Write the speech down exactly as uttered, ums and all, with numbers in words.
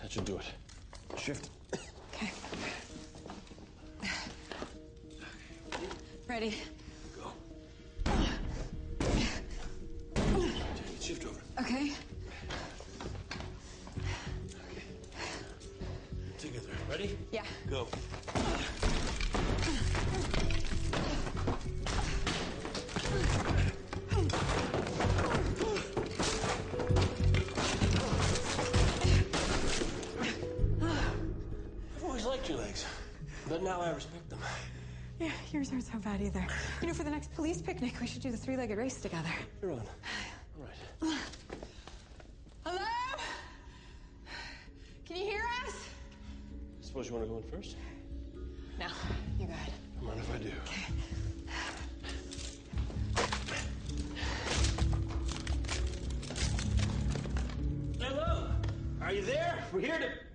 That should do it. Shift. Okay. Ready? Go. Shift over. Okay. Okay. Together. Ready? Yeah. Go. I've always liked your legs, but now I respect them. Yeah, yours aren't so bad either. You know, for the next police picnic, we should do the three-legged race together. You're on. All right. Hello? Can you hear us? Suppose you want to go in first? No, you go ahead. Don't mind if I do. Okay. Hello. Are you there? We're here to...